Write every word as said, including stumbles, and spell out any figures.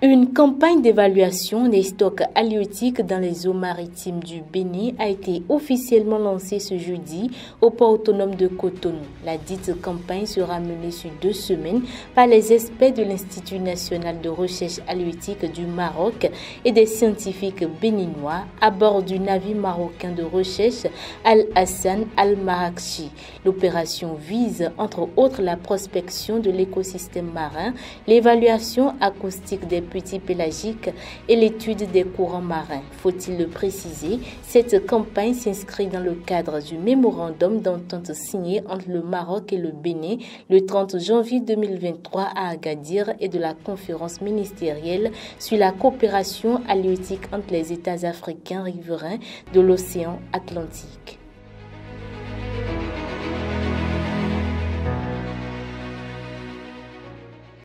Une campagne d'évaluation des stocks halieutiques dans les eaux maritimes du Bénin a été officiellement lancée ce jeudi au port autonome de Cotonou. La dite campagne sera menée sur deux semaines par les experts de l'Institut national de recherche halieutique du Maroc et des scientifiques béninois à bord du navire marocain de recherche Al-Hassan Al-Marakchi. L'opération vise entre autres la prospection de l'écosystème marin, l'évaluation acoustique des petits pélagiques et l'étude des courants marins. Faut-il le préciser, cette campagne s'inscrit dans le cadre du mémorandum d'entente signé entre le Maroc et le Bénin le trente janvier deux mille vingt-trois à Agadir et de la conférence ministérielle sur la coopération halieutique entre les États africains riverains de l'océan Atlantique.